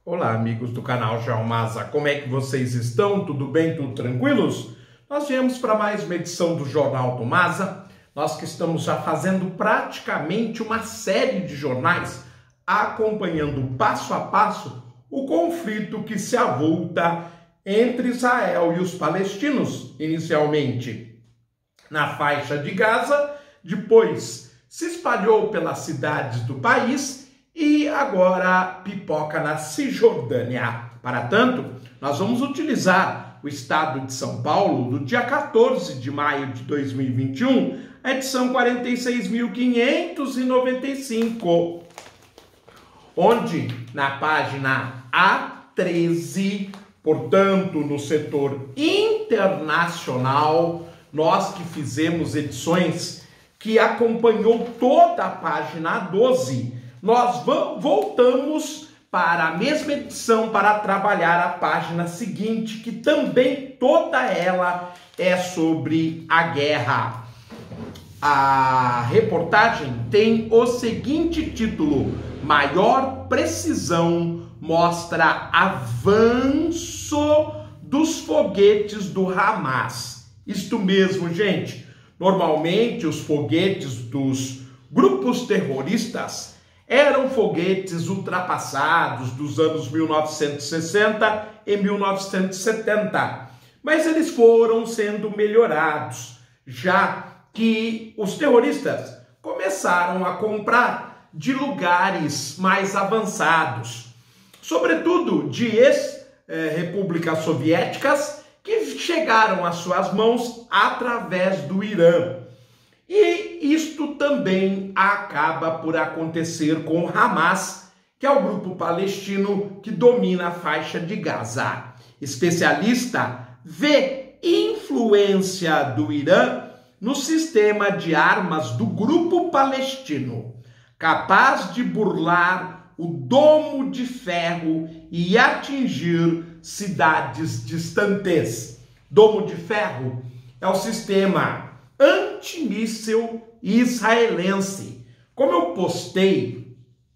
Olá, amigos do canal Geomasa, como é que vocês estão? Tudo bem? Tudo tranquilos? Nós viemos para mais uma edição do Jornal do Masa, nós que estamos já fazendo praticamente uma série de jornais acompanhando passo a passo o conflito que se avulta entre Israel e os palestinos, inicialmente na faixa de Gaza, depois se espalhou pelas cidades do país e agora pipoca na Cisjordânia. Para tanto, nós vamos utilizar o estado de São Paulo do dia 14 de maio de 2021, a edição 46.595, onde na página A13, portanto no setor internacional, nós que fizemos edições que acompanhou toda a página A12, nós voltamos para a mesma edição para trabalhar a página seguinte, que também toda ela é sobre a guerra. A reportagem tem o seguinte título: Maior precisão mostra avanço dos foguetes do Hamas. Isto mesmo, gente. Normalmente os foguetes dos grupos terroristas eram foguetes ultrapassados dos anos 1960 e 1970, mas eles foram sendo melhorados, já que os terroristas começaram a comprar de lugares mais avançados, sobretudo de ex-repúblicas soviéticas que chegaram às suas mãos através do Irã. E isto também acaba por acontecer com o Hamas, que é o grupo palestino que domina a faixa de Gaza. Especialista vê influência do Irã no sistema de armas do grupo palestino, capaz de burlar o domo de ferro e atingir cidades distantes. Domo de ferro é o sistema antimíssil israelense. Como eu postei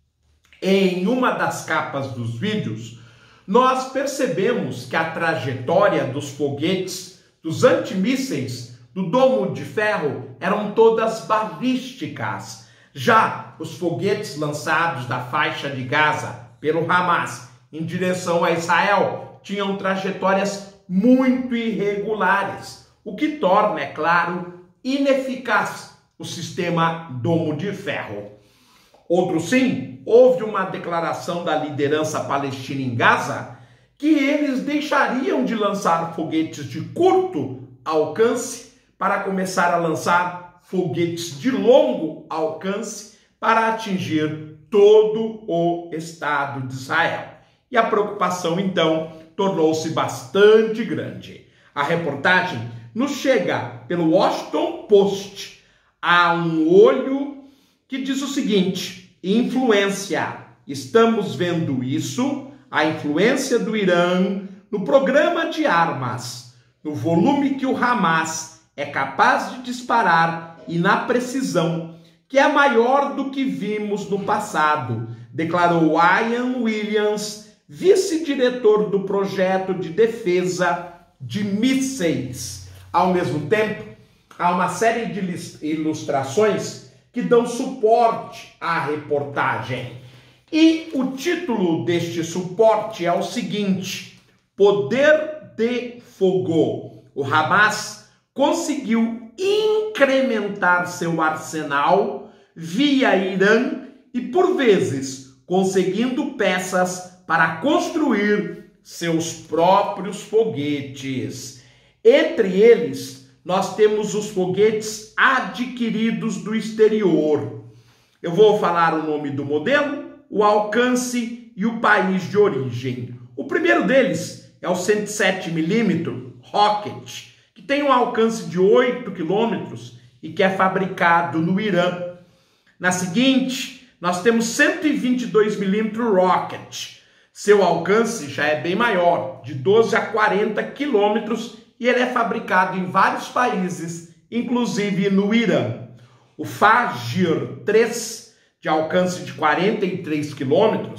em uma das capas dos vídeos, nós percebemos que a trajetória dos foguetes, dos antimísseis do domo de ferro, eram todas balísticas. Já os foguetes lançados da faixa de Gaza pelo Hamas em direção a Israel tinham trajetórias muito irregulares, o que torna, é claro, ineficaz o sistema domo de ferro. Outro sim, houve uma declaração da liderança palestina em Gaza que eles deixariam de lançar foguetes de curto alcance para começar a lançar foguetes de longo alcance para atingir todo o Estado de Israel. E a preocupação, então, tornou-se bastante grande. A reportagem nos chega pelo Washington Post. Há um olho que diz o seguinte: influência. Estamos vendo isso, a influência do Irã no programa de armas, no volume que o Hamas é capaz de disparar e na precisão, que é maior do que vimos no passado, declarou Ian Williams, vice-diretor do projeto de defesa de mísseis. Ao mesmo tempo, há uma série de ilustrações que dão suporte à reportagem. E o título deste suporte é o seguinte: Poder de fogo. O Hamas conseguiu incrementar seu arsenal via Irã e, por vezes, conseguindo peças para construir seus próprios foguetes. Entre eles, nós temos os foguetes adquiridos do exterior. Eu vou falar o nome do modelo, o alcance e o país de origem. O primeiro deles é o 107mm Rocket, que tem um alcance de 8 km e que é fabricado no Irã. Na seguinte, nós temos 122mm Rocket. Seu alcance já é bem maior, de 12 a 40 km, e ele é fabricado em vários países, inclusive no Irã. O Fajr 3, de alcance de 43 km,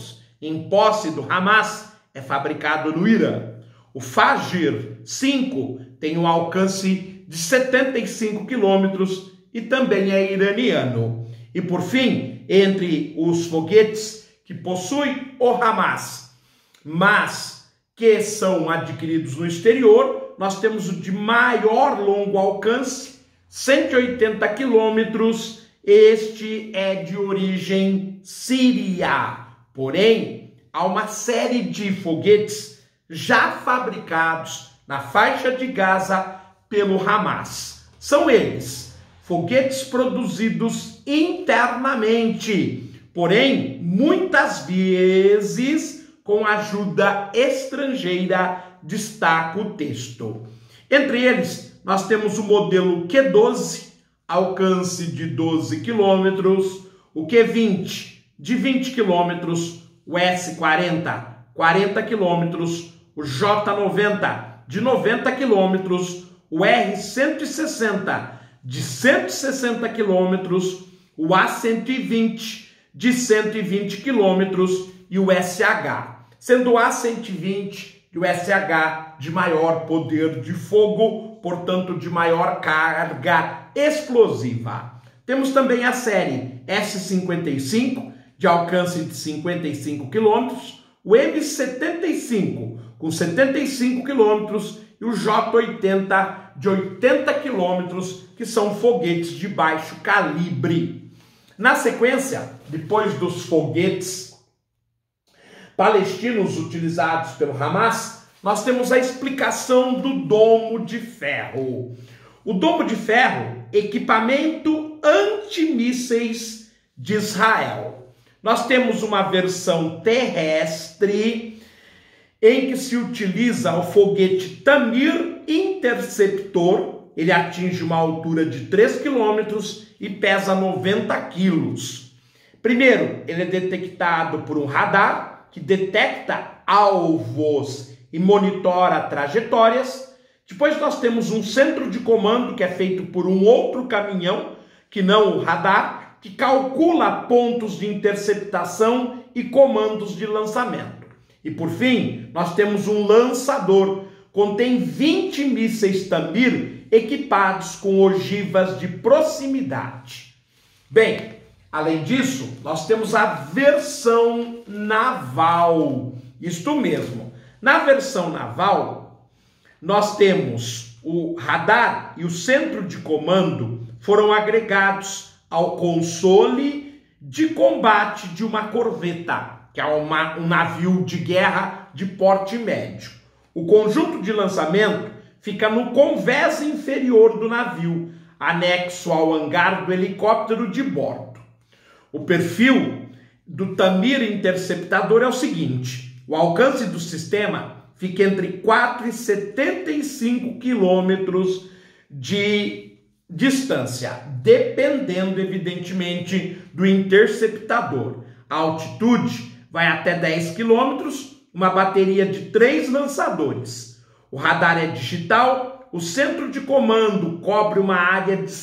em posse do Hamas, é fabricado no Irã. O Fajr 5 tem um alcance de 75 quilômetros e também é iraniano. E por fim, entre os foguetes que possui o Hamas, mas que são adquiridos no exterior, nós temos o de maior longo alcance, 180 quilômetros. Este é de origem síria. Porém, há uma série de foguetes já fabricados na faixa de Gaza pelo Hamas. São eles, foguetes produzidos internamente, porém, muitas vezes com ajuda estrangeira, destaca o texto. Entre eles, nós temos o modelo Q-12, alcance de 12 quilômetros, o Q-20, de 20 quilômetros, o S-40, 40 quilômetros, o J-90, de 90 quilômetros, o R-160, de 160 quilômetros, o A-120, de 120 quilômetros e o SH, sendo o A-120 e o SH de maior poder de fogo, portanto de maior carga explosiva. Temos também a série S-55, de alcance de 55 km, o M-75, com 75 km, e o J-80, de 80 km, que são foguetes de baixo calibre. Na sequência, depois dos foguetes palestinos utilizados pelo Hamas, nós temos a explicação do domo de ferro. O domo de ferro, equipamento antimísseis de Israel. Nós temos uma versão terrestre em que se utiliza o foguete Tamir Interceptor. Ele atinge uma altura de 3 km e pesa 90 kg. Primeiro, ele é detectado por um radar que detecta alvos e monitora trajetórias. Depois nós temos um centro de comando que é feito por um outro caminhão, que não o radar, que calcula pontos de interceptação e comandos de lançamento. E por fim, nós temos um lançador, contém 20 mísseis Tamir equipados com ogivas de proximidade. Bem, além disso, nós temos a versão naval. Isto mesmo, na versão naval, nós temos o radar e o centro de comando foram agregados ao console de combate de uma corveta, que é um navio de guerra de porte médio. O conjunto de lançamento fica no convés inferior do navio, anexo ao hangar do helicóptero de bordo. O perfil do Tamir Interceptador é o seguinte: o alcance do sistema fica entre 4 e 75 quilômetros de distância, dependendo, evidentemente, do interceptador. A altitude vai até 10 quilômetros, uma bateria de 3 lançadores. O radar é digital, o centro de comando cobre uma área de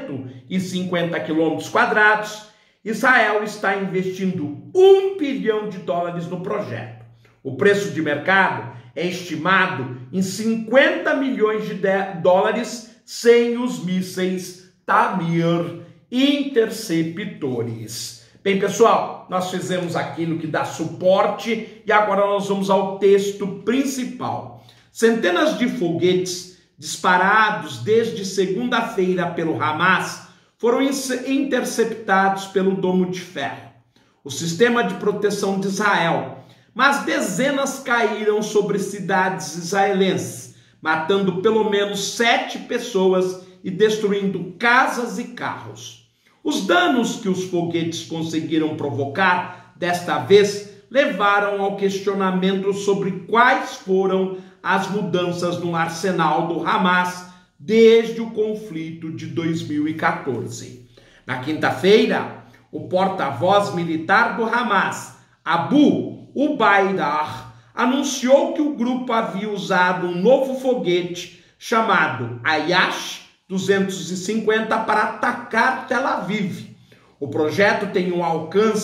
150 quilômetros quadrados. Israel está investindo $1 bilhão no projeto. O preço de mercado é estimado em 50 milhões de dólares sem os mísseis Tamir interceptores. Bem, pessoal, nós fizemos aquilo que dá suporte e agora nós vamos ao texto principal. Centenas de foguetes disparados desde segunda-feira pelo Hamas foram interceptados pelo domo de ferro, o sistema de proteção de Israel, mas dezenas caíram sobre cidades israelenses, matando pelo menos 7 pessoas e destruindo casas e carros. Os danos que os foguetes conseguiram provocar, desta vez, levaram ao questionamento sobre quais foram as mudanças no arsenal do Hamas desde o conflito de 2014. Na quinta-feira, o porta-voz militar do Hamas, Abu Ubaidar, anunciou que o grupo havia usado um novo foguete chamado Ayash 250 para atacar Tel Aviv. O projeto tem um alcance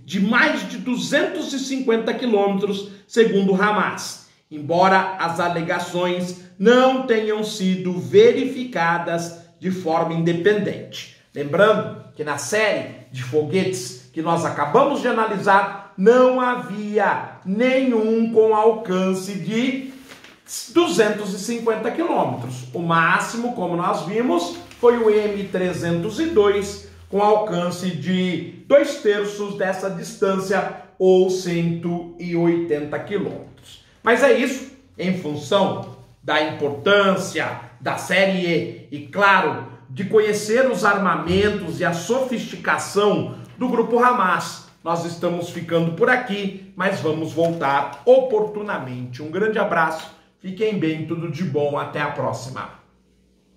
de mais de 250 quilômetros, segundo o Hamas, embora as alegações não tenham sido verificadas de forma independente. Lembrando que na série de foguetes que nós acabamos de analisar, não havia nenhum com alcance de 250 quilômetros. O máximo, como nós vimos, foi o M302, com alcance de 2/3 dessa distância, ou 180 quilômetros. Mas é isso, em função da importância da série E, e claro, de conhecer os armamentos e a sofisticação do grupo Hamas. Nós estamos ficando por aqui, mas vamos voltar oportunamente. Um grande abraço, fiquem bem, tudo de bom, até a próxima.